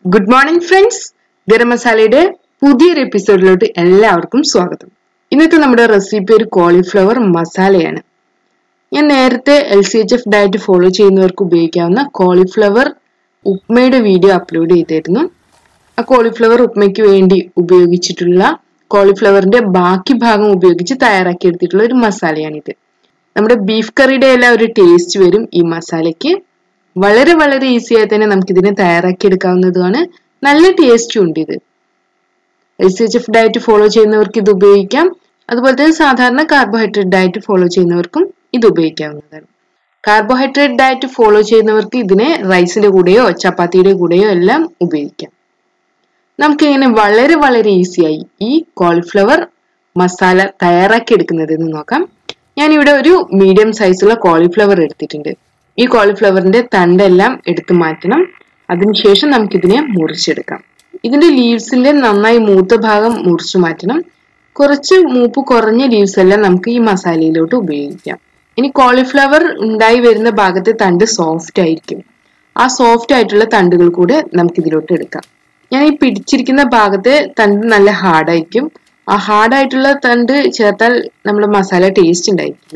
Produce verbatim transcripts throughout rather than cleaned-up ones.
Good morning friends. Garam മസാലയുടെ പുതിയൊരു എപ്പിസോഡിലോട്ട് എല്ലാവർക്കും സ്വാഗതം. ഇന്നത്തെ നമ്മുടെ റെസിപ്പി ഒരു കോളിഫ്ലവർ മസാലയാണ്. ഞാൻ നേരത്തെ L C H F diet follow ചെയ്യുന്നവർക്ക് ഉപയോഗിക്കാവുന്ന കോളിഫ്ലവർ ഉപ്മയുടെ വീഡിയോ അപ്ലോഡ് ചെയ്തിരുന്നു. ആ കോളിഫ്ലവർ ഉപ്മയ്ക്ക് വേണ്ടി ഉപയോഗിച്ചിട്ടുള്ള കോളിഫ്ലവറിന്റെ ബാക്കി ഭാഗം ഉപയോഗിച്ച് തയ്യാറാക്കിയെടുത്തിട്ടുള്ള ഒരു മസാലയാണിത്. നമ്മുടെ ബീഫ് കറിയുടെ എല്ലാം ഒരു ടേസ്റ്റ് വരും ഈ മസാലയ്ക്ക്. വളരെ വളരെ ഈസി ആയി തന്നെ നമുക്ക് ഇതിനെ തയ്യാറാക്കി എടുക്കാവുന്നതാണ്. നല്ല ടേസ്റ്റും ഉണ്ട് ഇത്. L C H F diet follow ചെയ്യുന്നവർക്ക് ഇത് ഉപയോഗിക്കാം. അതുപോലെ തന്നെ സാധാരണ കാർബോഹൈഡ്രേറ്റ് ഡയറ്റ് ഫോളോ ചെയ്യുന്നവർക്കും ഇത് ഉപയോഗിക്കാവുന്നതാണ്. കാർബോഹൈഡ്രേറ്റ് ഡയറ്റ് ഫോളോ ചെയ്യുന്നവർക്ക് ഇതിനെ റൈസിന്റെ കൂടെയോ ചപ്പാത്തിയുടെ കൂടെയോ എല്ലാം ഉപയോഗിക്കാം. നമുക്ക് ഇങ്ങനെ വളരെ വളരെ ഈസിയായി ഈ കോളിഫ്ലവർ മസാല തയ്യാറാക്കി എടുക്കുന്നതെന്ന് നോക്കാം. ഞാനിവിടെ ഒരു മീഡിയം സൈസുള്ള കോളിഫ്ലവർ എടുത്തിട്ടുണ്ട്. ഈ കോളിഫ്ലവറിന്റെ തണ്ടെല്ലാം എടുത്തു മാറ്റണം. അതിനുശേഷം നമുക്കിതിനെ മുറിച്ചെടുക്കാം. ഇതിന്റെ ലീവ്സിന്റെ നന്നായി മൂത്ത ഭാഗം മുറിച്ചു മാറ്റണം. കുറച്ച് മൂപ്പ് കുറഞ്ഞ ലീവ്സ് എല്ലാം നമുക്ക് ഈ മസാലയിലോട്ട് ഉപയോഗിക്കാം. ഇനി കോളിഫ്ലവർ ഉണ്ടായി വരുന്ന ഭാഗത്തെ തണ്ട് സോഫ്റ്റ് ആയിരിക്കും. ആ സോഫ്റ്റ് ആയിട്ടുള്ള തണ്ടുകൾ കൂടെ നമുക്കിതിലോട്ട് എടുക്കാം. ഞാൻ ഈ പിടിച്ചിരിക്കുന്ന ഭാഗത്തെ തണ്ട് നല്ല ഹാർഡായിരിക്കും. ആ ഹാർഡായിട്ടുള്ള തണ്ട് ചേർത്താൽ നമ്മുടെ മസാല ടേസ്റ്റ് ഉണ്ടായിരിക്കില്ല.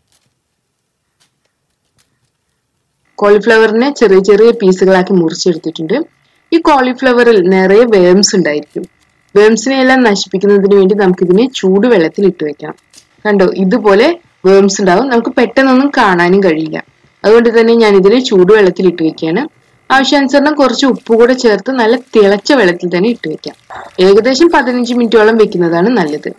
കോളിഫ്ലവറിനെ ചെറിയ ചെറിയ പീസുകളാക്കി മുറിച്ചെടുത്തിട്ടുണ്ട്. ഈ കോളിഫ്ലവറിൽ നിറയെ വേംസ് ഉണ്ടായിരിക്കും. വേംസിനെ എല്ലാം നശിപ്പിക്കുന്നതിന് വേണ്ടി നമുക്കിതിനെ ചൂടുവെള്ളത്തിൽ ഇട്ട് വെക്കാം. കണ്ടോ, ഇതുപോലെ വേംസ് ഉണ്ടാവും. നമുക്ക് പെട്ടെന്നൊന്നും കാണാനും കഴിയില്ല. അതുകൊണ്ട് തന്നെ ഞാൻ ഇതിനെ ചൂടുവെള്ളത്തിൽ ഇട്ട് വെക്കുകയാണ്. ആവശ്യാനുസരണം കുറച്ച് ഉപ്പ് കൂടെ ചേർത്ത് നല്ല തിളച്ച വെള്ളത്തിൽ തന്നെ ഇട്ട് വെക്കാം. ഏകദേശം പതിനഞ്ച് മിനിറ്റോളം വെക്കുന്നതാണ് നല്ലത്.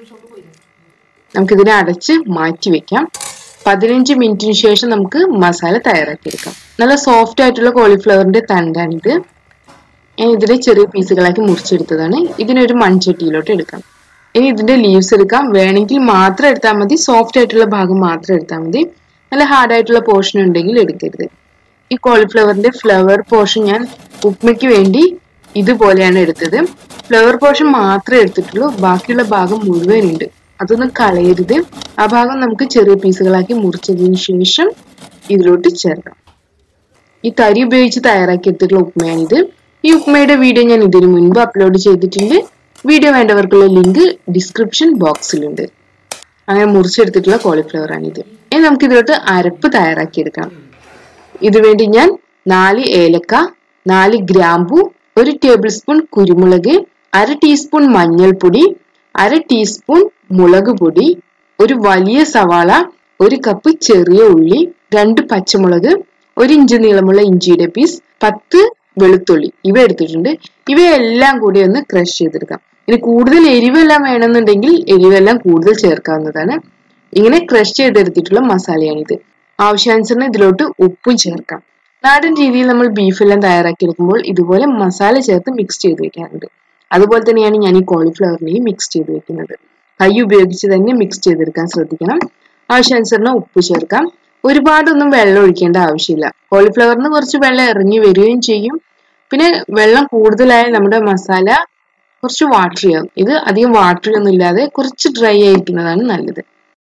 നമുക്കിതിനെ അടച്ച് മാറ്റി വെക്കാം. പതിനഞ്ച് മിനിറ്റിന് ശേഷം നമുക്ക് മസാല തയ്യാറാക്കിയെടുക്കാം. നല്ല സോഫ്റ്റ് ആയിട്ടുള്ള കോളിഫ്ലവറിന്റെ തണ്ടാണിത്. ഞാൻ ഇതിനെ ചെറിയ പീസുകളാക്കി മുറിച്ചെടുത്തതാണ്. ഇതിനൊരു മൺചട്ടിയിലോട്ട് എടുക്കാം. ഇനി ഇതിന്റെ ലീവ്സ് എടുക്കാം. വേണമെങ്കിൽ മാത്രം എടുത്താൽ മതി. സോഫ്റ്റ് ആയിട്ടുള്ള ഭാഗം മാത്രം എടുത്താൽ മതി. നല്ല ഹാർഡ് ആയിട്ടുള്ള പോർഷൻ ഉണ്ടെങ്കിൽ എടുക്കരുത്. ഈ കോളിഫ്ലവറിന്റെ ഫ്ലവർ പോർഷൻ ഞാൻ ഉപ്മയ്ക്ക് വേണ്ടി ഇതുപോലെയാണ് എടുത്തത്. ഫ്ലവർ പോർഷൻ മാത്രമേ എടുത്തിട്ടുള്ളൂ. ബാക്കിയുള്ള ഭാഗം മുഴുവൻ ഉണ്ട്. അതൊന്നും കളയരുത്. ആ ഭാഗം നമുക്ക് ചെറിയ പീസുകളാക്കി മുറിച്ചതിന് ശേഷം ഇതിലോട്ട് ചേർക്കാം. ഈ തരി ഉപയോഗിച്ച് തയ്യാറാക്കി എടുത്തിട്ടുള്ള ഉപ്മയാണിത്. ഈ ഉപ്മയുടെ വീഡിയോ ഞാൻ ഇതിനു മുൻപ് അപ്ലോഡ് ചെയ്തിട്ടുണ്ട്. വീഡിയോ വേണ്ടവർക്കുള്ള ലിങ്ക് ഡിസ്ക്രിപ്ഷൻ ബോക്സിലുണ്ട്. അങ്ങനെ മുറിച്ചെടുത്തിട്ടുള്ള കോളിഫ്ലവർ ആണിത്. ഇനി നമുക്ക് ഇതിലോട്ട് അരപ്പ് തയ്യാറാക്കിയെടുക്കാം. ഇതിനുവേണ്ടി ഞാൻ നാല് ഏലക്ക, നാല് ഗ്രാമ്പു, ഒരു ടേബിൾ സ്പൂൺ കുരുമുളക്, അര ടീസ്പൂൺ മഞ്ഞൾപ്പൊടി, അര ടീസ്പൂൺ മുളക് പൊടി, ഒരു വലിയ സവാള, ഒരു കപ്പ് ചെറിയ ഉള്ളി, രണ്ട് പച്ചമുളക്, ഒരു ഇഞ്ച് നീളമുള്ള ഇഞ്ചിയുടെ പീസ്, പത്ത് വെളുത്തുള്ളി ഇവ എടുത്തിട്ടുണ്ട്. ഇവയെല്ലാം കൂടി ഒന്ന് ക്രഷ് ചെയ്തെടുക്കാം. ഇനി കൂടുതൽ എരിവെല്ലാം വേണമെന്നുണ്ടെങ്കിൽ എരിവെല്ലാം കൂടുതൽ ചേർക്കാവുന്നതാണ്. ഇങ്ങനെ ക്രഷ് ചെയ്തെടുത്തിട്ടുള്ള മസാലയാണിത്. ആവശ്യാനുസരണം ഇതിലോട്ട് ഉപ്പും ചേർക്കാം. നാടൻ രീതിയിൽ നമ്മൾ ബീഫെല്ലാം തയ്യാറാക്കി എടുക്കുമ്പോൾ ഇതുപോലെ മസാല ചേർത്ത് മിക്സ് ചെയ്ത് വെക്കാറുണ്ട്. അതുപോലെ തന്നെയാണ് ഞാൻ ഈ കോളിഫ്ലവറിനെയും മിക്സ് ചെയ്ത് വെക്കുന്നത്. കൈ ഉപയോഗിച്ച് തന്നെ മിക്സ് ചെയ്തെടുക്കാൻ ശ്രദ്ധിക്കണം. ആവശ്യാനുസരണം ഉപ്പ് ചേർക്കാം. ഒരുപാടൊന്നും വെള്ളം ഒഴിക്കേണ്ട ആവശ്യമില്ല. കോളിഫ്ലവറിന് കുറച്ച് വെള്ളം ഇറങ്ങി വരികയും ചെയ്യും. പിന്നെ വെള്ളം കൂടുതലായ നമ്മുടെ മസാല കുറച്ച് വാട്ടറി ആവും. ഇത് അധികം വാട്ടറി ഒന്നും ഇല്ലാതെ കുറച്ച് ഡ്രൈ ആയിരിക്കുന്നതാണ് നല്ലത്.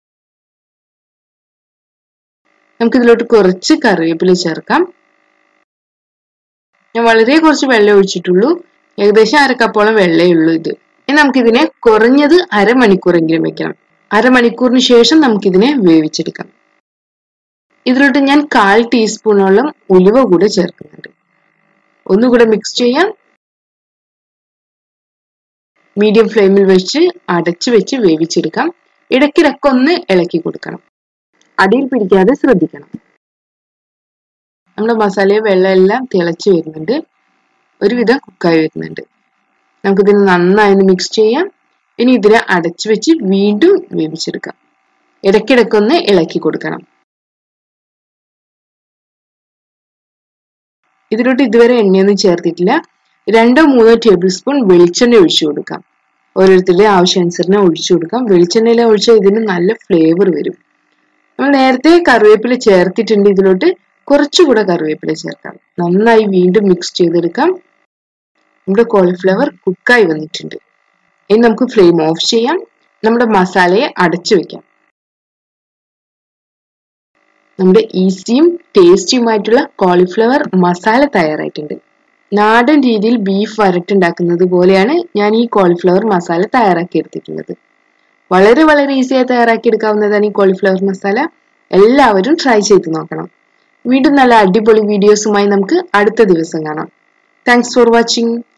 നമുക്ക് ഇതിലോട്ട് കുറച്ച് കറിവേപ്പില ചേർക്കാം. ഞാൻ വളരെ കുറച്ച് വെള്ളം ഒഴിച്ചിട്ടുള്ളൂ. ഏകദേശം അരക്കപ്പോളം വെള്ളമേ ഉള്ളൂ ഇത്. ഇനി നമുക്കിതിനെ കുറഞ്ഞത് അരമണിക്കൂറെങ്കിലും വെക്കണം. അരമണിക്കൂറിന് ശേഷം നമുക്കിതിനെ വേവിച്ചെടുക്കാം. ഇതിലോട്ട് ഞാൻ കാൽ ടീസ്പൂണോളം ഉലുവ കൂടെ ചേർക്കുന്നുണ്ട്. ഒന്നുകൂടെ മിക്സ് ചെയ്യാം. മീഡിയം ഫ്ലെയിമിൽ വെച്ച് അടച്ചു വെച്ച് വേവിച്ചെടുക്കാം. ഇടയ്ക്കിടയ്ക്കൊന്ന് ഇളക്കി കൊടുക്കണം. അടിയിൽ പിടിക്കാതെ ശ്രദ്ധിക്കണം. നമ്മുടെ മസാലയും വെള്ളം എല്ലാം തിളച്ചു വരുന്നുണ്ട്. ഒരുവിധം കുക്കായി വരുന്നുണ്ട്. നമുക്കിതിന് നന്നായി മിക്സ് ചെയ്യാം. ഇനി ഇതിനെ അടച്ചു വെച്ച് വീണ്ടും വേവിച്ചെടുക്കാം. ഇടയ്ക്കിടയ്ക്കൊന്ന് ഇളക്കി കൊടുക്കണം. ഇതിലോട്ട് ഇതുവരെ എണ്ണയൊന്നും ചേർത്തിട്ടില്ല. രണ്ടോ മൂന്നോ ടേബിൾ സ്പൂൺ വെളിച്ചെണ്ണ ഒഴിച്ചു കൊടുക്കാം. ഓരോരുത്തരുടെ ആവശ്യാനുസരണം ഒഴിച്ചു കൊടുക്കാം. വെളിച്ചെണ്ണയില ഒഴിച്ചാൽ ഇതിന് നല്ല ഫ്ലേവർ വരും. നമ്മൾ നേരത്തെ കറിവേപ്പില ചേർത്തിട്ടുണ്ട്. ഇതിലോട്ട് കുറച്ചുകൂടെ കറിവേപ്പില ചേർക്കാം. നന്നായി വീണ്ടും മിക്സ് ചെയ്തെടുക്കാം. നമ്മുടെ കോളിഫ്ലവർ കുക്കായി വന്നിട്ടുണ്ട്. ഇനി നമുക്ക് ഫ്ലെയിം ഓഫ് ചെയ്യാം. നമ്മുടെ മസാലയെ അടച്ചു വെക്കാം. നമ്മുടെ ഈസിയും ടേസ്റ്റിയുമായിട്ടുള്ള കോളിഫ്ലവർ മസാല തയ്യാറായിട്ടുണ്ട്. നാടൻ രീതിയിൽ ബീഫ് വരട്ടുണ്ടാക്കുന്നത് പോലെയാണ് ഞാൻ ഈ കോളിഫ്ലവർ മസാല തയ്യാറാക്കി എടുത്തിട്ടുള്ളത്. വളരെ വളരെ ഈസിയായി തയ്യാറാക്കി എടുക്കാവുന്നതാണ് ഈ കോളിഫ്ലവർ മസാല. എല്ലാവരും ട്രൈ ചെയ്ത് നോക്കണം. വീണ്ടും നല്ല അടിപൊളി വീഡിയോസുമായി നമുക്ക് അടുത്ത ദിവസം കാണാം. Thanks for watching.